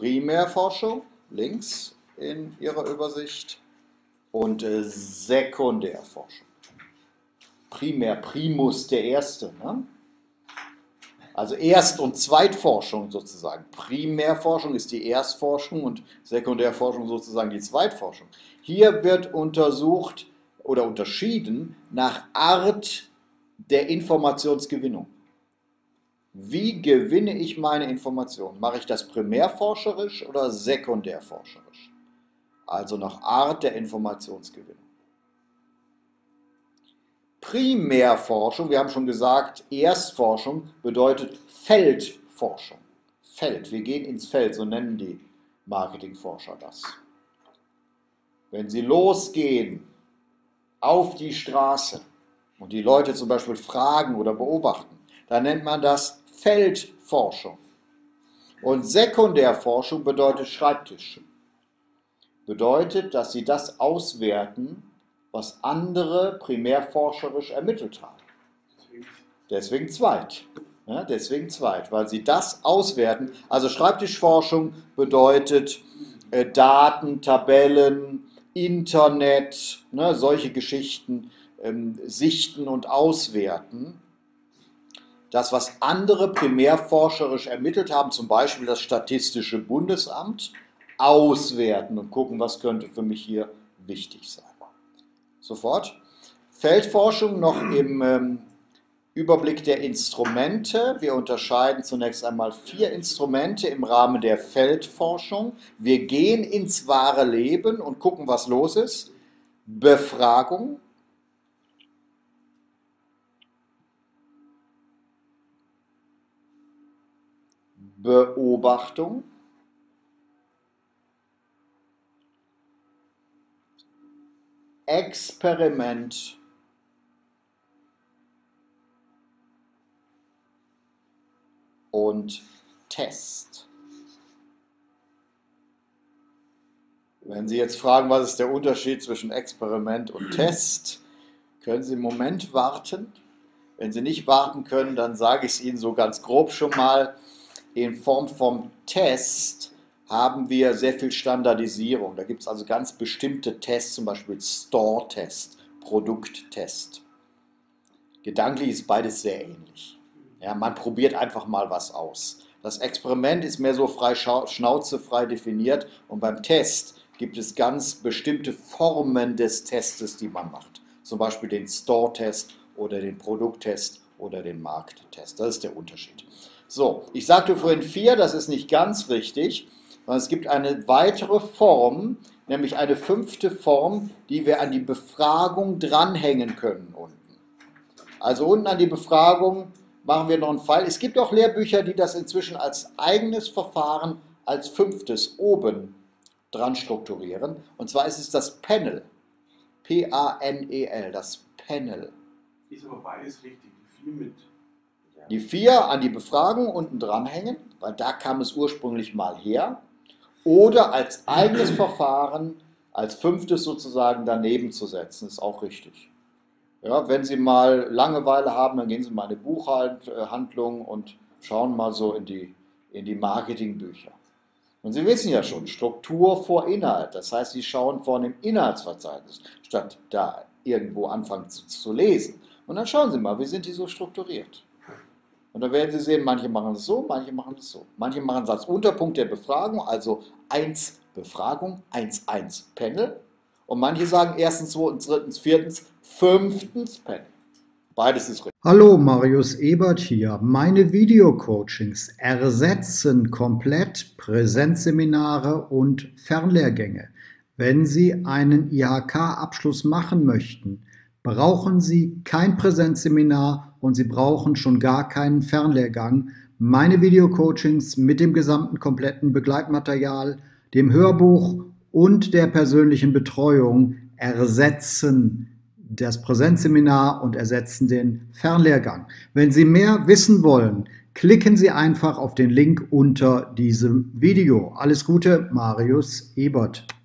Primärforschung, links in Ihrer Übersicht, und Sekundärforschung. Primär, Primus, der Erste. Ne? Also Erst- und Zweitforschung sozusagen. Primärforschung ist die Erstforschung und Sekundärforschung sozusagen die Zweitforschung. Hier wird untersucht oder unterschieden nach Art der Informationsgewinnung. Wie gewinne ich meine Informationen? Mache ich das primärforscherisch oder sekundärforscherisch? Also nach Art der Informationsgewinnung. Primärforschung, wir haben schon gesagt, Erstforschung bedeutet Feldforschung. Feld, wir gehen ins Feld, so nennen die Marketingforscher das. Wenn Sie losgehen auf die Straße und die Leute zum Beispiel fragen oder beobachten, dann nennt man das Feldforschung. Und Sekundärforschung bedeutet Schreibtisch. Bedeutet, dass Sie das auswerten, was andere primärforscherisch ermittelt haben. Deswegen zweit. Ja, deswegen zweit, weil Sie das auswerten. Also Schreibtischforschung bedeutet Daten, Tabellen, Internet, ne, solche Geschichten, sichten und auswerten. Das, was andere primärforscherisch ermittelt haben, zum Beispiel das Statistische Bundesamt, auswerten und gucken, was könnte für mich hier wichtig sein. Sofort. Feldforschung noch im Überblick der Instrumente. Wir unterscheiden zunächst einmal 4 Instrumente im Rahmen der Feldforschung. Wir gehen ins wahre Leben und gucken, was los ist. Befragung. Beobachtung. Experiment und Test. Wenn Sie jetzt fragen, was ist der Unterschied zwischen Experiment und Test, können Sie einen Moment warten. Wenn Sie nicht warten können, dann sage ich es Ihnen so ganz grob schon mal. In Form vom Test haben wir sehr viel Standardisierung. Da gibt es also ganz bestimmte Tests, zum Beispiel Store-Test, Produkttest. Gedanklich ist beides sehr ähnlich. Ja, man probiert einfach mal was aus. Das Experiment ist mehr so frei Schnauze frei definiert und beim Test gibt es ganz bestimmte Formen des Testes, die man macht. Zum Beispiel den Store-Test oder den Produkttest oder den Markttest. Das ist der Unterschied. So, ich sagte vorhin 4, das ist nicht ganz richtig, sondern es gibt eine weitere Form, nämlich eine 5. Form, die wir an die Befragung dranhängen können unten. Also unten an die Befragung machen wir noch einen Pfeil. Es gibt auch Lehrbücher, die das inzwischen als eigenes Verfahren, als 5. oben dran strukturieren. Und zwar ist es das Panel. P-A-N-E-L, das Panel. Ist aber beides richtig. Die 4 mit. Die 4 an die Befragung unten dranhängen, weil da kam es ursprünglich mal her. Oder als eigenes Verfahren, als 5. sozusagen daneben zu setzen, ist auch richtig. Ja, wenn Sie mal Langeweile haben, dann gehen Sie mal in eine Buchhandlung und schauen mal so in die Marketingbücher. Und Sie wissen ja schon, Struktur vor Inhalt. Das heißt, Sie schauen vor dem Inhaltsverzeichnis, statt da irgendwo anfangen zu lesen. Und dann schauen Sie mal, wie sind die so strukturiert. Und dann werden Sie sehen, manche machen es so, manche machen es so. Manche machen es als Unterpunkt der Befragung, also 1 Befragung, 1 Panel. Und manche sagen 1., 2., 3., 4., 5. Panel. Beides ist richtig. Hallo, Marius Ebert hier. Meine Videocoachings ersetzen komplett Präsenzseminare und Fernlehrgänge. Wenn Sie einen IHK-Abschluss machen möchten, brauchen Sie kein Präsenzseminar und Sie brauchen schon gar keinen Fernlehrgang. Meine Videocoachings mit dem gesamten kompletten Begleitmaterial, dem Hörbuch und der persönlichen Betreuung ersetzen das Präsenzseminar und ersetzen den Fernlehrgang. Wenn Sie mehr wissen wollen, klicken Sie einfach auf den Link unter diesem Video. Alles Gute, Marius Ebert.